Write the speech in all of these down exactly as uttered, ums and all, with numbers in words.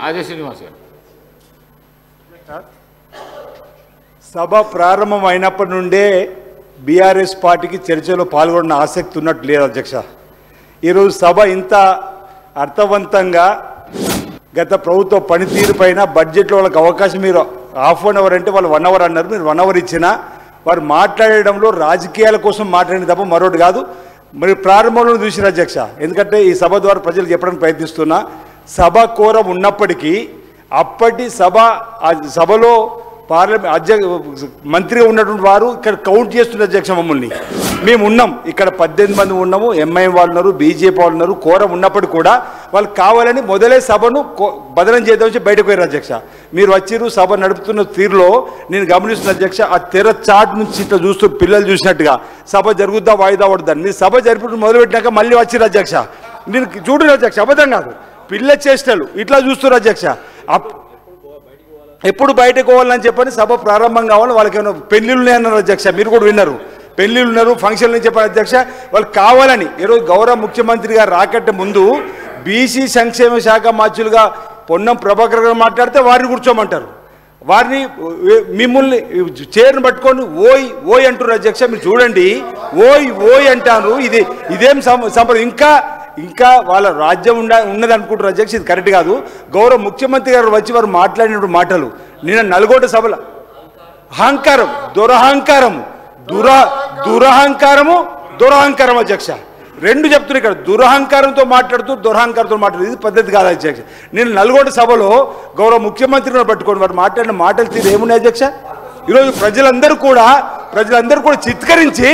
ఆదే శ్రీనివాస్ గారు. సభ ప్రారంభం అయినప్పటి నుండే బీఆర్ఎస్ పార్టీకి చర్చలో పాల్గొన్న ఆసక్తి ఉన్నట్టు లేదు అధ్యక్ష. ఈరోజు సభ ఇంత అర్థవంతంగా గత ప్రభుత్వ పనితీరు పైన బడ్జెట్లో వాళ్ళకి అవకాశం మీరు హాఫ్ వన్ అవర్ అంటే వాళ్ళు వన్ అవర్ అన్నారు, మీరు వన్ అవర్ ఇచ్చినా వారు మాట్లాడడంలో రాజకీయాల కోసం మాట్లాడిన తప్ప మరొకటి కాదు. మరి ప్రారంభంలో చూసిన అధ్యక్ష, ఎందుకంటే ఈ సభ ద్వారా ప్రజలు చెప్పడానికి ప్రయత్నిస్తున్నా, సభ కోరం ఉన్నప్పటికీ అప్పటి సభ సభలో పార్లమెంట్ అధ్యక్ష మంత్రిగా ఉన్నటువంటి వారు ఇక్కడ కౌంట్ చేస్తున్న అధ్యక్ష మమ్మల్ని. మేము ఉన్నాం ఇక్కడ పద్దెనిమిది మంది ఉన్నాము, ఎంఐఎం వాళ్ళు ఉన్నారు, బీజేపీ వాళ్ళు ఉన్నారు. కోరం ఉన్నప్పటికీ కూడా వాళ్ళు కావాలని మొదలే సభను బదనం చేద్దామని బయటకు పోయారు అధ్యక్ష. మీరు వచ్చిరు సభ నడుపుతున్న తీరులో నేను గమనిస్తున్న అధ్యక్ష, ఆ తెర చాట్ నుంచి ఇట్లా చూస్తూ పిల్లలు చూసినట్టుగా సభ జరుగుద్దా వాయిదా పడుద్దని. మీరు సభ జరిపి మొదలుపెట్టినాక మళ్ళీ వచ్చిరు అధ్యక్ష. నేను చూడరు అధ్యక్ష, అబద్ధం కాదు, పిల్ల చేష్టలు ఇట్లా చూస్తున్నారు అధ్యక్ష. ఎప్పుడు బయటకు పోవాలని చెప్పని సభ ప్రారంభం కావాలి, వాళ్ళకి ఏమైనా పెళ్లిళ్ళు ఉన్నాయన్నారు అధ్యక్ష, మీరు కూడా విన్నారు, పెళ్లిళ్ళు ఉన్నారు ఫంక్షన్లు చెప్పారు అధ్యక్ష. వాళ్ళు కావాలని ఈరోజు గౌరవ ముఖ్యమంత్రి గారు రాకట్టే ముందు బీసీ సంక్షేమ శాఖ మార్చులుగా పొన్నం ప్రభాకర్ గారు మాట్లాడితే వారిని కూర్చోమంటారు, వారిని మిమ్మల్ని చైర్ను పట్టుకొని ఓయ్ ఓయ్ అంటారు అధ్యక్ష. మీరు చూడండి, ఓయ్ ఓయ్ అంటారు, ఇది ఇదేం సంప్రదాయం. ఇంకా ఇంకా వాళ్ళ రాజ్యం ఉండ ఉన్నది అనుకుంటారు అధ్యక్ష, ఇది కరెక్ట్ కాదు. గౌరవ ముఖ్యమంత్రి గారు వచ్చి వారు మాట్లాడిన మాటలు నిన్న నల్గొండ సభలో అహంకారం, దురహంకారము, దుర దురహంకారము దురహంకారం అధ్యక్ష, రెండు చెప్తున్నారు ఇక్కడ. దురహంకారంతో మాట్లాడుతూ దురహంకారంతో మాట్లాడుతూ ఇది పద్ధతి కాదు అధ్యక్ష. నేను నల్గొండ సభలో గౌరవ ముఖ్యమంత్రిని పట్టుకొని వారు మాట్లాడిన మాటలు తీరు ఏమున్నాయి అధ్యక్ష? ఈరోజు ప్రజలందరూ కూడా ప్రజలందరూ కూడా చిత్కరించి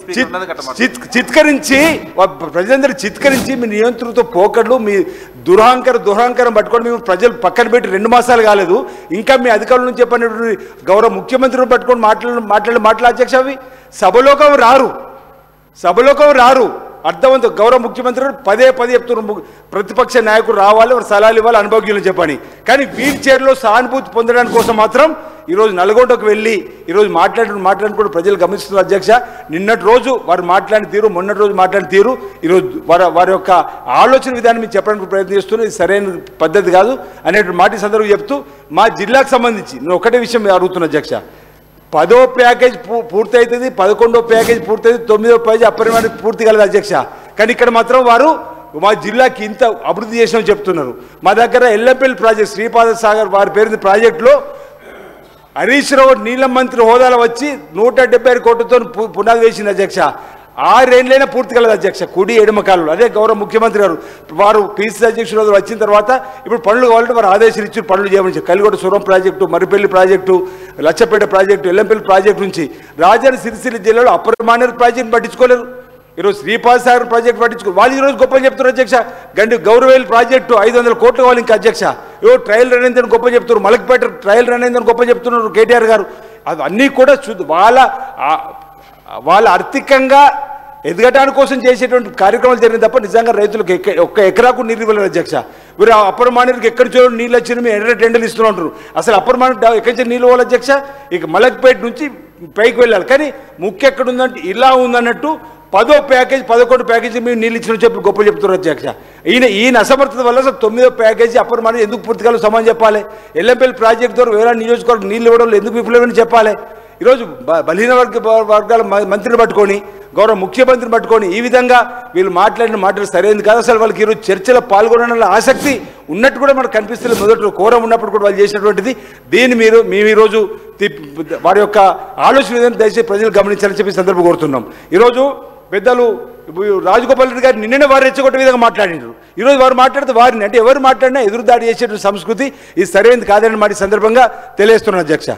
చిత్కరించి ప్రజలందరూ చిత్కరించి మీ నియంత్రణతో పోకడ్లు, మీ దురహంకార దురహంకారం పట్టుకొని మేము ప్రజలు పక్కన పెట్టి రెండు మాసాలు కాలేదు, ఇంకా మీ అధికారుల నుంచి చెప్పినటువంటి గౌరవ ముఖ్యమంత్రిని పట్టుకొని మాట్లాడిన మాట్లాడిన మాటలు అధ్యక్ష అవి సభలోకి అవి రారు, సభలోకి అవి రారు. అర్థవంతం గౌరవ ముఖ్యమంత్రి పదే పదే చెప్తున్నారు ప్రతిపక్ష నాయకుడు రావాలి, వారు సలహాలు ఇవ్వాలి, అనుభవజ్ఞులు చెప్పని. కానీ వీల్ చైర్లో సానుభూతి పొందడానికి కోసం మాత్రం ఈరోజు నల్గొండకు వెళ్ళి ఈరోజు మాట్లాడిన మాట్లాడిన కూడా ప్రజలు గమనిస్తున్నారు అధ్యక్ష. నిన్నటి రోజు వారు మాట్లాడిన తీరు, మొన్నటి రోజు మాట్లాడిన తీరు, ఈరోజు వారి వారి యొక్క ఆలోచన విధానం మీరు చెప్పడానికి ప్రయత్నం చేస్తున్నారు, ఇది సరైన పద్ధతి కాదు అనేటువంటి మాట ఈ సందర్భంగా చెప్తూ, మా జిల్లాకు సంబంధించి నేను ఒకటే విషయం అడుగుతున్నా అధ్యక్ష. పదో ప్యాకేజ్ పూర్తి అవుతుంది, పదకొండో ప్యాకేజ్ పూర్తి అవుతుంది, తొమ్మిదో ప్యాకేజ్ అప్పటిమానికి పూర్తి కలదు అధ్యక్ష. కానీ ఇక్కడ మాత్రం వారు మా జిల్లాకి ఇంత అభివృద్ధి చేసినామని చెప్తున్నారు. మా దగ్గర ఎల్లంపల్లి ప్రాజెక్ట్ శ్రీపాద సాగర్ వారి పేరు ప్రాజెక్టులో హరీష్ రావు నీళ్ళ మంత్రి హోదాలో వచ్చి నూట డెబ్బై ఆరు కోట్లతో పునాది వేసింది అధ్యక్ష. ఆరేళ్ళైనా పూర్తి కలదు అధ్యక్ష, కుడి ఎడమ కాలంలో. అదే గౌరవ ముఖ్యమంత్రి గారు వారు పీసీసీ అధ్యక్షుడు వచ్చిన తర్వాత ఇప్పుడు పనులు కావాలంటే వారు ఆదేశాలు ఇచ్చి పనులు చేయమని. కలిగొడ సురం project, Marripalli project, Lachhapeta project, Yellampalli project నుంచి రాజన్న సిరిసిల్ల జిల్లాలో అప్పర్ మానేరు ప్రాజెక్టును పట్టించుకోలేరు. ఈరోజు శ్రీపాద సాగర్ ప్రాజెక్టు పట్టించుకో వాళ్ళు ఈరోజు గొప్ప చెప్తున్నారు అధ్యక్ష. గండి గౌరవేలు ప్రాజెక్టు ఐదు వందల కోట్లు కావాలి ఇంకా అధ్యక్ష. ఏవో ట్రయల్ రన్ అయిందని గొప్ప చెప్తున్నారు, మలక్పేట ట్రయల్ రన్ అయిందని గొప్ప చెప్తున్నారు కేటీఆర్ గారు. అవన్నీ కూడా వాళ్ళ వాళ్ళ ఆర్థికంగా ఎదగటానికి కోసం చేసేటువంటి కార్యక్రమాలు జరిగింది తప్ప నిజంగా రైతులకు ఒక్క ఎకరాకు నీరు ఇవ్వలేదు అధ్యక్ష. మీరు అప్పర్ మానేరుకి ఎక్కడి నుంచి నీళ్ళు వచ్చిన మేము ఎర్ర టెండర్లు ఇస్తూ ఉంటారు. అసలు అప్పర్ మానేరు ఎక్కడి నుంచి నీళ్ళు ఇవ్వాలి అధ్యక్ష? ఇక మలక్పేట నుంచి పైకి వెళ్ళాలి. కానీ ముఖ్య ఎక్కడ ఉందంటే ఇలా ఉందన్నట్టు పదో ప్యాకేజ్ పదకొండు ప్యాకేజీ మేము నీళ్ళు ఇచ్చిన చెప్పి గొప్ప చెప్తున్నారు అధ్యక్ష. ఈయన ఈయన అసమర్థత వల్ల అసలు తొమ్మిదో ప్యాకేజీ అప్పర్ మానేరు ఎందుకు పూర్తిగా సమానం చెప్పాలి? ఎల్లంపల్లి ప్రాజెక్టు ద్వారా వేరే నియోజకవర్గం నీళ్ళు ఇవ్వడం ఎందుకు విఫలమని చెప్పాలి? ఈరోజు బలహీన వర్గ వర్గాల మంత్రిని పట్టుకొని గౌరవ ముఖ్యమంత్రిని పట్టుకొని ఈ విధంగా వీళ్ళు మాట్లాడిన మాటలు సరైనది కాదు. అసలు వాళ్ళకి ఈరోజు చర్చలో పాల్గొనడంలో ఆసక్తి ఉన్నట్టు కూడా మనకు కనిపిస్తుంది. మొదటి కోరం ఉన్నప్పుడు కూడా వాళ్ళు చేసినటువంటిది. దీన్ని మీరు మేము ఈరోజు వారి యొక్క ఆలోచన విధానం దయచేసి ప్రజలు గమనించాలని చెప్పి సందర్భం కోరుతున్నాం. ఈరోజు పెద్దలు రాజగోపాల్ రెడ్డి గారు నిన్ననే వారు రెచ్చగొట్టే విధంగా మాట్లాడినారు. ఈరోజు వారు మాట్లాడితే వారిని అంటే ఎవరు మాట్లాడినా ఎదురుదాడి చేసేటువంటి సంస్కృతి ఇది సరైనది కాదని మాట సందర్భంగా తెలియజేస్తున్నాను అధ్యక్ష.